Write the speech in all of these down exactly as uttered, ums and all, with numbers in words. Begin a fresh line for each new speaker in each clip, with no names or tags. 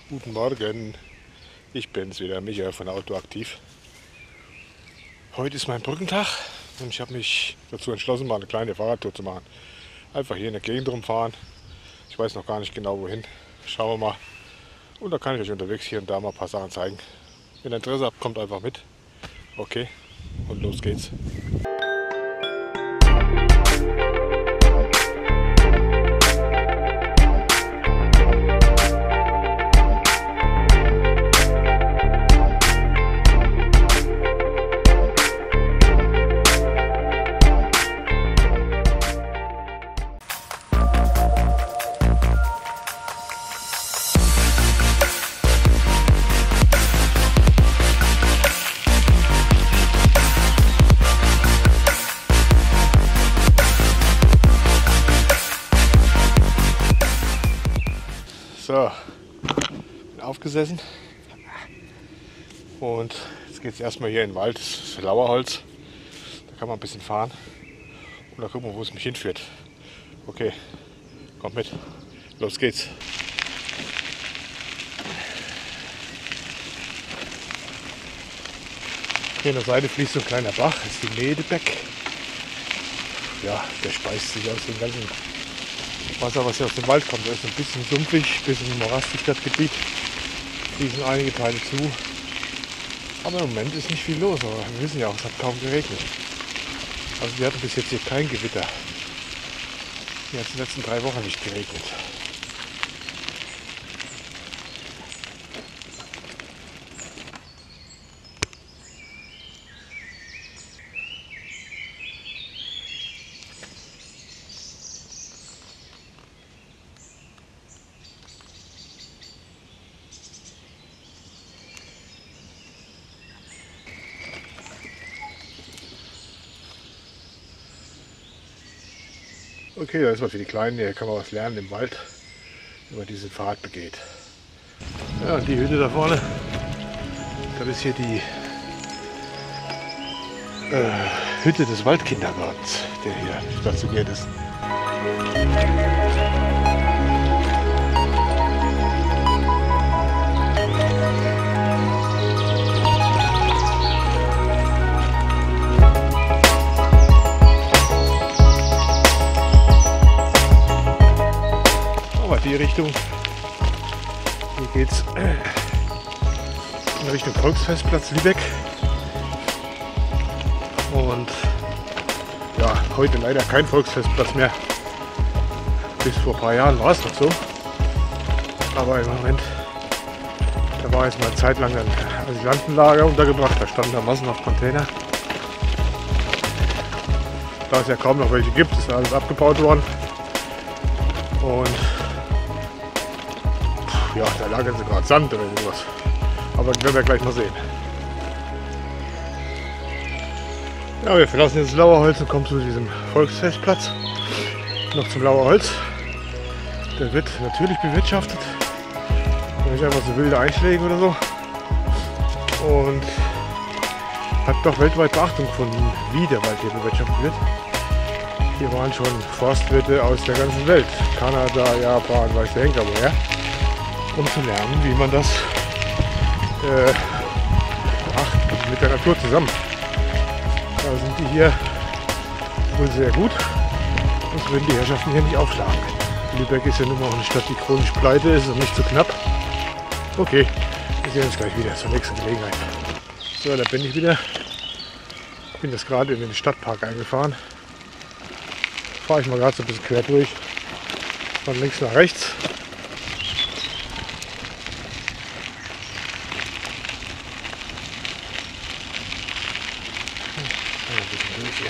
Guten Morgen, ich bin's wieder, Michael von Autoaktiv. Heute ist mein Brückentag und ich habe mich dazu entschlossen, mal eine kleine Fahrradtour zu machen. Einfach hier in der Gegend rumfahren. Ich weiß noch gar nicht genau wohin. Schauen wir mal. Und da kann ich euch unterwegs hier und da mal ein paar Sachen zeigen. Wenn ihr Interesse habt, kommt einfach mit. Okay, und los geht's. So, bin aufgesessen und jetzt geht es erstmal hier in den Wald, das ist Lauerholz, da kann man ein bisschen fahren und dann gucken wir, wo es mich hinführt. Okay, kommt mit, los geht's. Hier an der Seite fließt so ein kleiner Bach, das ist die Medebeck. Ja, der speist sich aus dem ganzen Wasser, was hier aus dem Wald kommt. Das ist ein bisschen sumpfig, ein bisschen morastig das Gebiet. Fließen einige Teile zu. Aber im Moment ist nicht viel los, aber wir wissen ja auch, es hat kaum geregnet. Also wir hatten bis jetzt hier kein Gewitter. Hier hat es in den letzten drei Wochen nicht geregnet. Okay, da ist was für die Kleinen, hier kann man was lernen im Wald, wenn man diesen Pfad begeht. Ja, und die Hütte da vorne, das ist hier die äh, Hütte des Waldkindergartens, der hier stationiert ist. Die Richtung, hier geht es in Richtung Volksfestplatz Lübeck und ja, heute leider kein Volksfestplatz mehr. Bis vor ein paar Jahren war es noch so, aber im Moment, da war jetzt mal eine Zeit lang ein Asylantenlager untergebracht, da standen da massenhaft Container. Da es ja kaum noch welche gibt, ist alles abgebaut worden und ja, da lagern sie gerade Sand oder sowas. Aber das werden wir gleich mal sehen. Ja, wir verlassen jetzt das Lauerholz und kommen zu diesem Volksfestplatz. Noch zum Lauerholz. Der wird natürlich bewirtschaftet. Nicht einfach so wilde Einschläge oder so. Und hat doch weltweit Beachtung gefunden, wie der Wald hier bewirtschaftet wird. Hier waren schon Forstwirte aus der ganzen Welt. Kanada, Japan, weiß der Henker woher. Um zu lernen, wie man das äh, ach, mit der Natur zusammen. Da sind die hier wohl sehr gut. Sonst würden die Herrschaften hier nicht aufschlagen. Lübeck ist ja nun mal eine Stadt, die chronisch pleite ist und nicht zu knapp. Okay, wir sehen uns gleich wieder zur nächsten Gelegenheit. So, da bin ich wieder. Ich bin jetzt gerade in den Stadtpark eingefahren. Fahre ich mal gerade so ein bisschen quer durch. Von links nach rechts. Hier.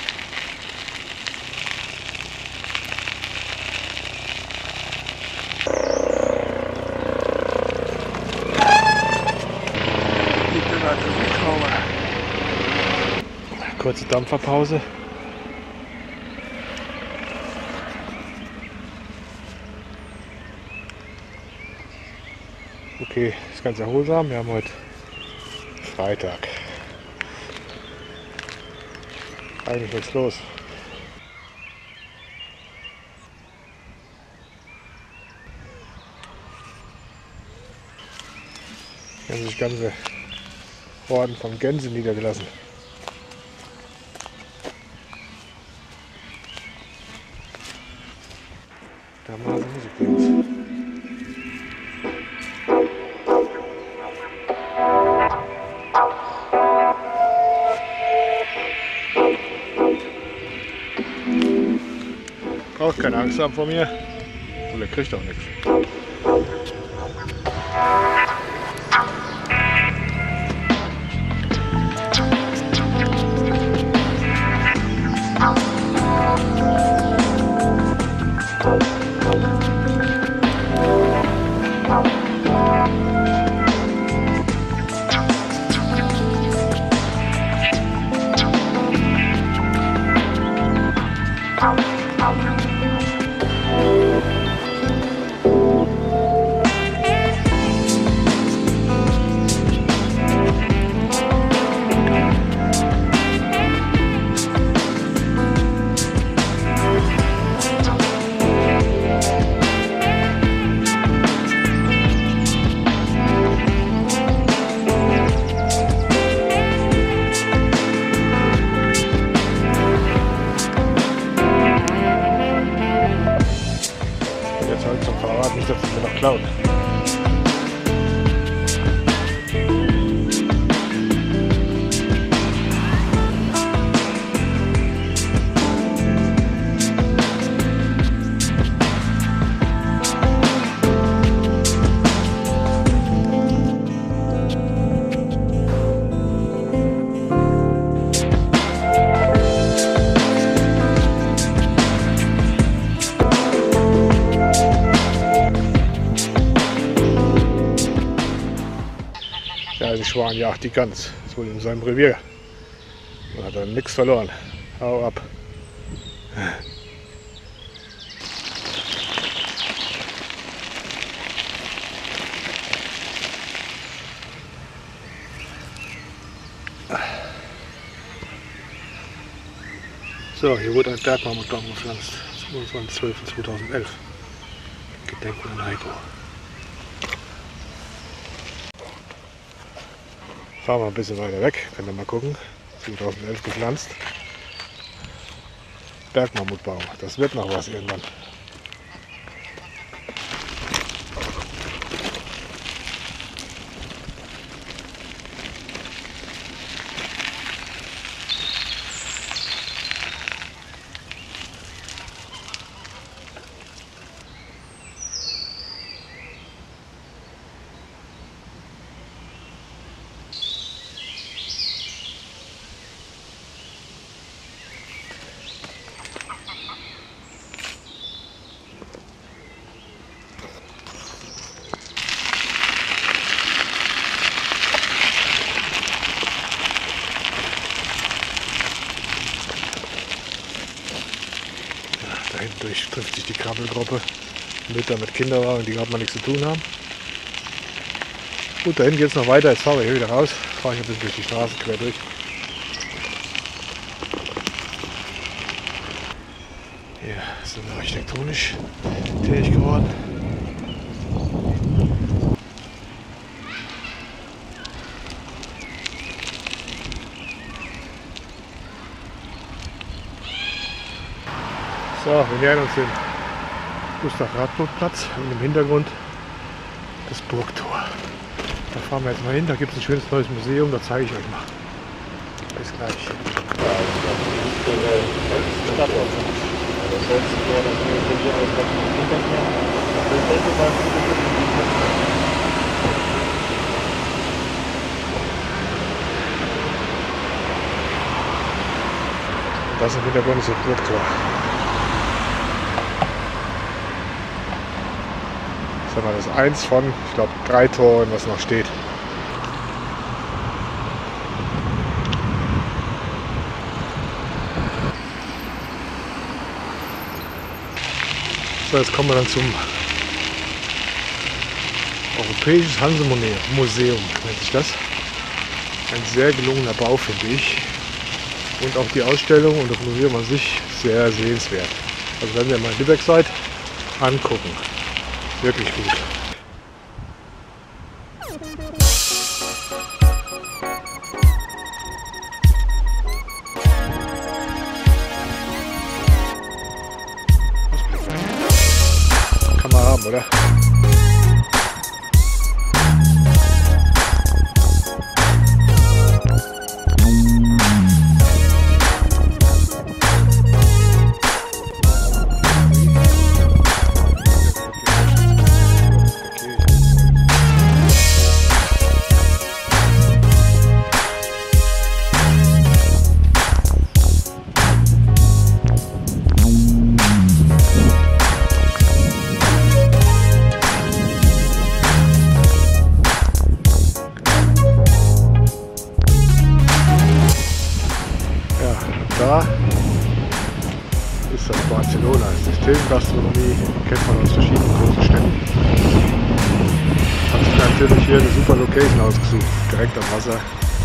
Kurze Dampferpause. Okay, ist ganz erholsam. Wir haben heute Freitag. Eigentlich nichts los. Hier haben sich ganze Horden von Gänsen niedergelassen. Da machen sie Musik übrigens. Braucht keine Angst haben vor mir. Und er kriegt auch nichts. Zum Fahrrad, nicht, dass sie mir noch klauen. Ja, die Schwan jagt die Gans. Das ist wohl in seinem Revier. Man hat dann nichts verloren. Hau ab. So, hier wurde ein Bergmammutbaum gepflanzt. zweiundzwanzigster zwölfter zweitausendelf. Gedenken an Heiko. Fahren wir ein bisschen weiter weg, könnt ihr mal gucken. zweitausendelf gepflanzt. Bergmammutbaum, das wird noch was irgendwann. Hindurch trifft sich die Krabbelgruppe. Mütter mit Kinderwagen, die gerade mal nichts zu tun haben. Gut, dahin geht es noch weiter. Jetzt fahren wir hier wieder raus. Fahre ich ein bisschen durch die Straße quer durch. Hier sind wir architektonisch tätig geworden. So, wir nähern uns dem Gustav-Radburg-Platz und im Hintergrund das Burgtor. Da fahren wir jetzt mal hin, da gibt es ein schönes neues Museum, da zeige ich euch mal. Bis gleich. Das im Hintergrund ist das Burgtor. Das ist eins von, ich glaube, drei Toren, was noch steht. So, jetzt kommen wir dann zum Europäisches Hansemuseum, nennt sich das. Ein sehr gelungener Bau, finde ich. Und auch die Ausstellung und das Museum an sich sehr sehenswert. Also wenn ihr mal in Lübeck seid, angucken. Wirklich gut. Kann man haben, oder? Da ist das Barcelona, Systemgastronomie, kennt man aus verschiedenen großen Städten. Hat sich natürlich hier eine super Location ausgesucht, direkt am Wasser.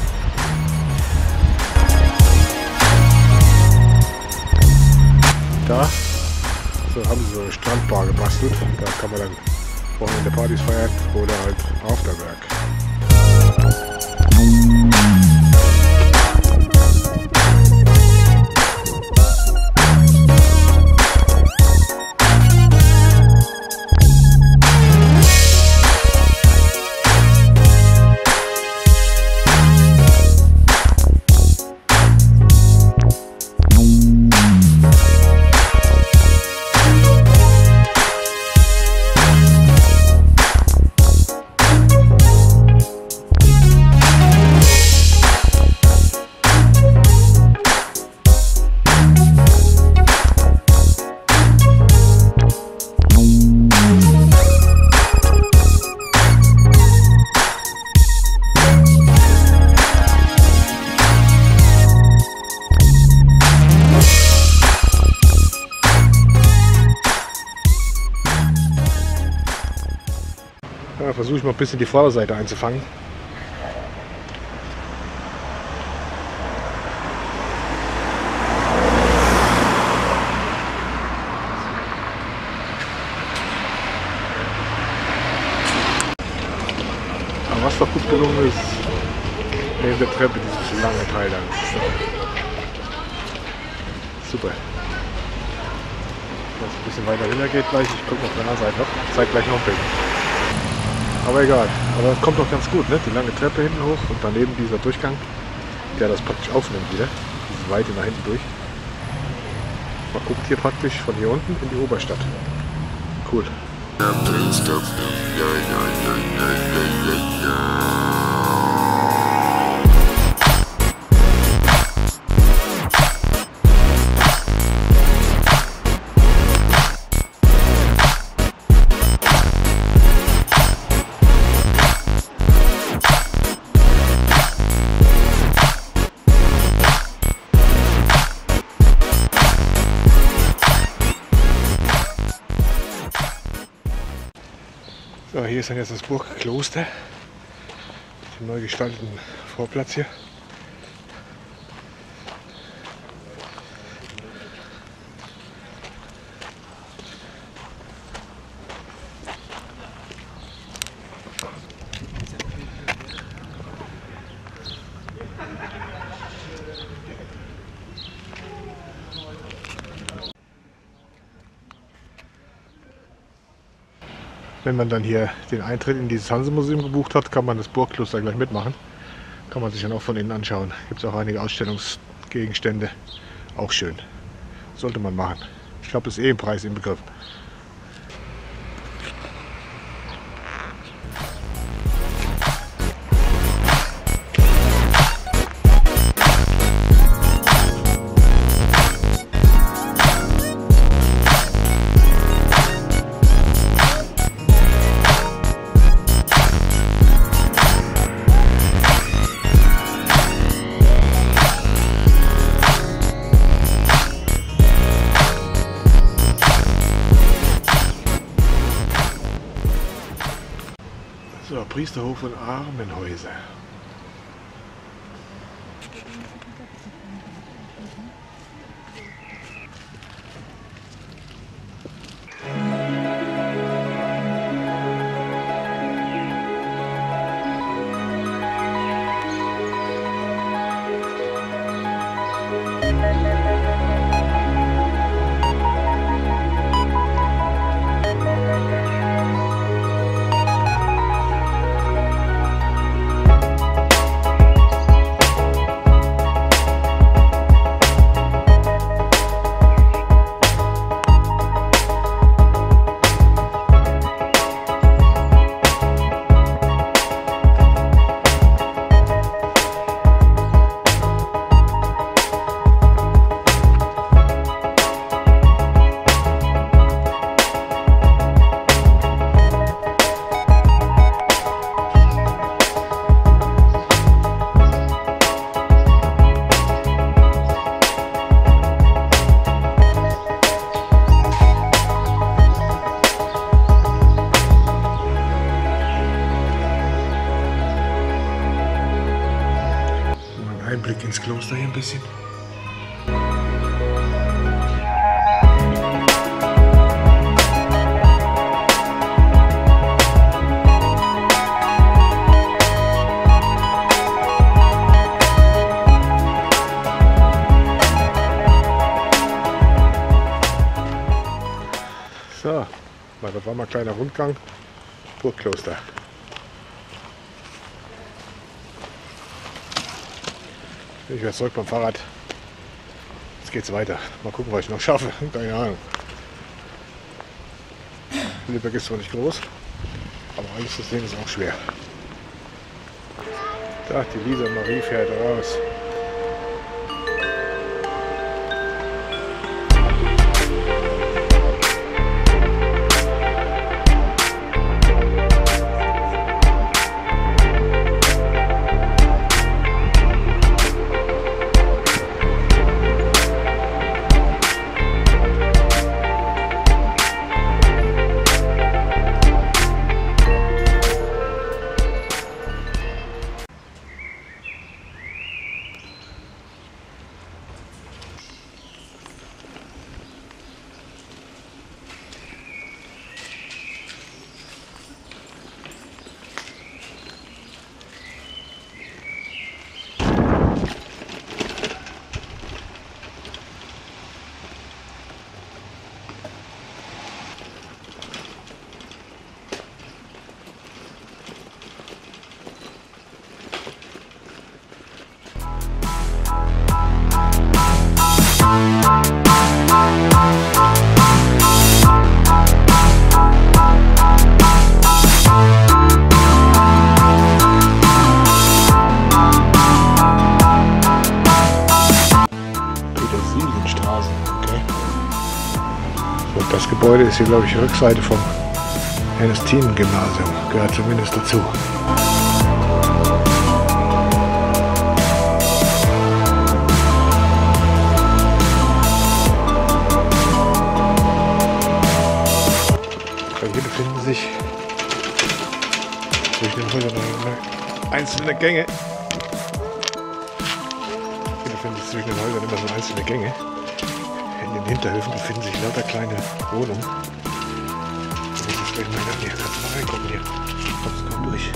Da so haben sie so eine Strandbar gebastelt, da kann man dann Wochenende Partys feiern oder halt Afterwork. Ja, versuche ich mal ein bisschen die Vorderseite einzufangen. Aber was doch gut gelungen ist, neben der Treppe dieses lange Teil dann. Super. Wenn es ein bisschen weiter runter geht gleich, ich gucke auf der anderen Seite noch, ich zeige gleich noch ein Bild. Aber egal, aber das kommt doch ganz gut, ne? Die lange Treppe hinten hoch und daneben dieser Durchgang, der das praktisch aufnimmt wieder, diese Weite nach hinten durch. Man guckt hier praktisch von hier unten in die Oberstadt. Cool. So, hier ist dann jetzt das Burgkloster, mit dem neu gestalteten Vorplatz hier. Wenn man dann hier den Eintritt in dieses Hanse-Museum gebucht hat, kann man das Burgkloster gleich mitmachen. Kann man sich dann auch von innen anschauen. Gibt es auch einige Ausstellungsgegenstände. Auch schön. Sollte man machen. Ich glaube, das ist eh im Preis inbegriffen. So, Priesterhof und Armenhäuser. Blick ins Kloster hier ein bisschen. So, das war mal ein kleiner Rundgang. Burgkloster. Ich werde zurück beim Fahrrad. Jetzt geht's weiter. Mal gucken, was ich noch schaffe. Keine Ahnung. Lübeck ist zwar nicht groß, aber alles das Ding ist auch schwer. Da, die Lisa Marie fährt raus. Das Gebäude ist hier, glaube ich, die Rückseite vom Ernestinen-Gymnasium. Gehört zumindest dazu. Hier befinden sich zwischen den Häusern einzelne Gänge. Hier befinden sich zwischen den Häusern immer so einzelne Gänge. In den Hinterhöfen befinden sich lauter kleine Wohnungen. Das ist gleich mal hier. Kannst du mal reingucken hier. Kommst kaum durch.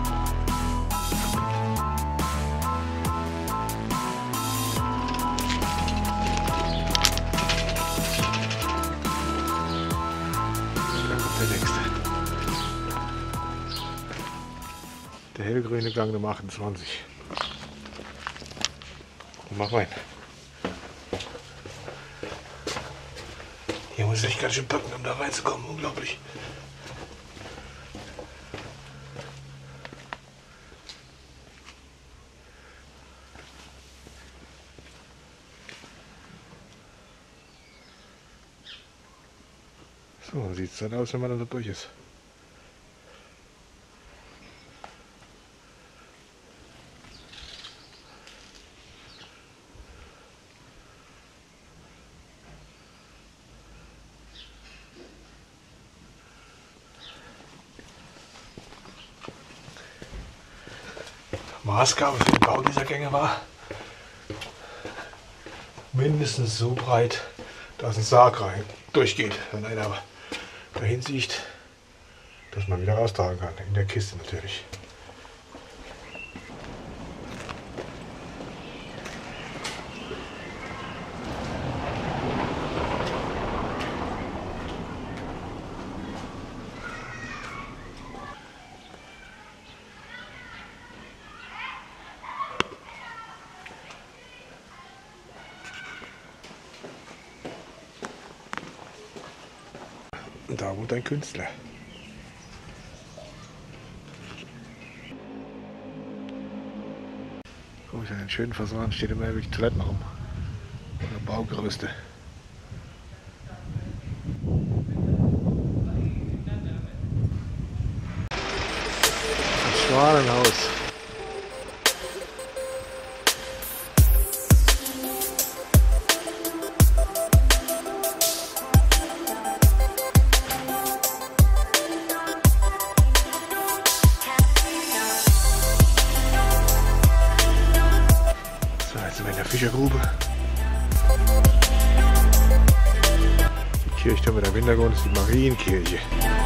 Da kommt der nächste. Der hellgrüne Gang Nummer achtundzwanzig. Mach rein. Hier muss ich ganz schön packen, um da reinzukommen. Unglaublich. So sieht es dann aus, wenn man dann da durch ist. Maßgabe für den Bau dieser Gänge war mindestens so breit, dass ein Sarg rein durchgeht, wenn einer dahin sieht, dass man wieder raustragen kann, in der Kiste natürlich. Und da wohnt ein Künstler. Guck ich an den schönen Fassaden steht immer wirklich Toiletten rum. Oder Baugerüste. Das Schwanenhaus. Fischergrube. Die Kirchturm mit dem Hintergrund ist die Marienkirche.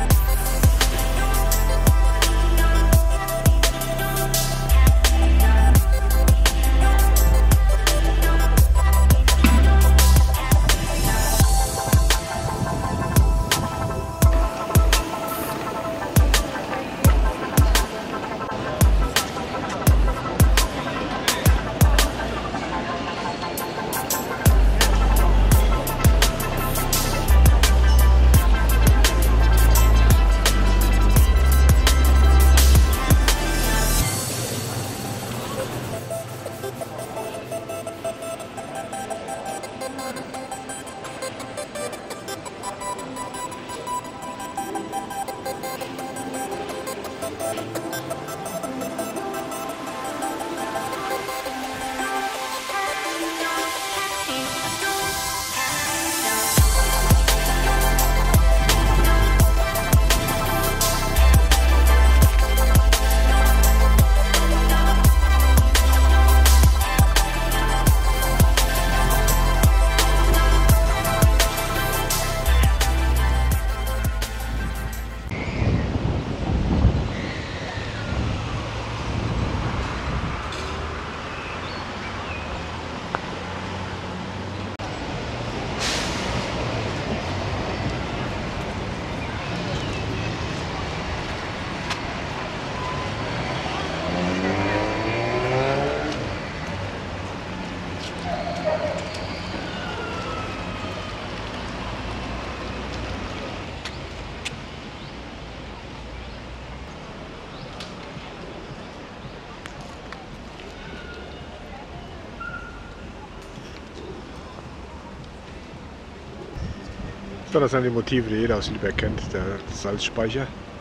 Das sind die Motive, die jeder aus Lübeck kennt, der Salzspeicher.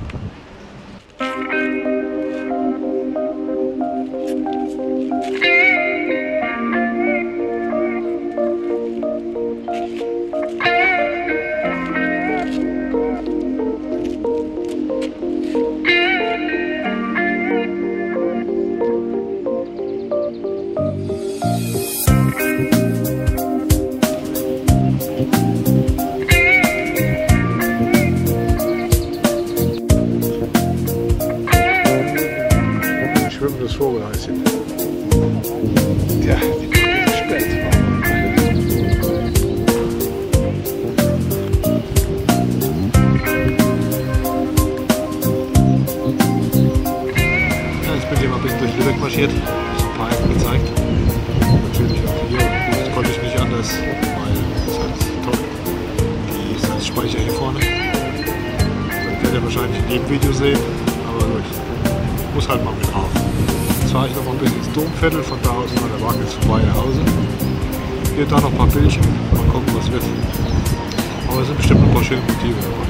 Schwimmendes Vogelhäuschen. Ja, die Brücke ist spät. Ja, jetzt bin ich mal ein bisschen durch Lübeck marschiert, so ein paar Ecken gezeigt. Natürlich auch hier, das konnte ich nicht anders, weil es ist halt toll. Die Salzspeicher hier vorne. Das werdet ihr wahrscheinlich in jedem Video sehen, aber gut. Muss halt mal mit drauf. Jetzt fahre ich noch mal ein bisschen ins Domviertel, von da aus an der Wagen jetzt vorbei nach Hause. Hier da noch ein paar Bildchen, mal gucken was wird. Aber es sind bestimmt noch ein paar schöne Motive dabei.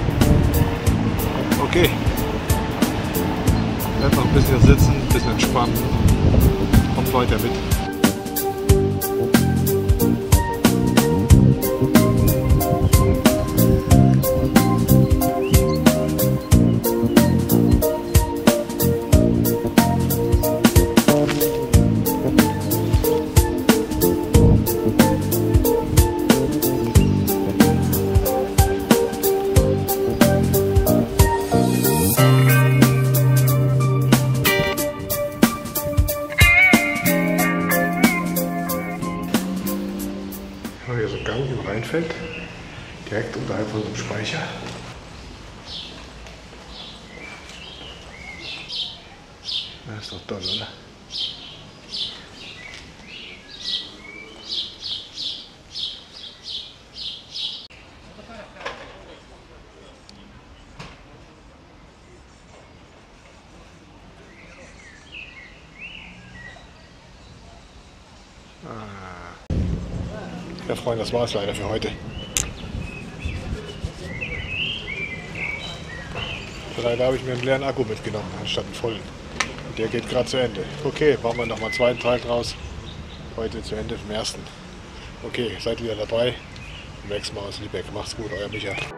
Okay. Ich werde noch ein bisschen sitzen, ein bisschen entspannen. Kommt weiter mit. Hier so ein Gang im Rheinfeld, direkt unterhalb von so einem Speicher. Das ist doch toll, oder? Ah. Ja, Freunde, das war es leider für heute. Leider habe ich mir einen leeren Akku mitgenommen, anstatt einen vollen. Und der geht gerade zu Ende. Okay, machen wir nochmal einen zweiten Teil draus. Heute zu Ende vom ersten. Okay, seid wieder dabei. Beim nächsten Mal aus Lübeck. Macht's gut, euer Micha.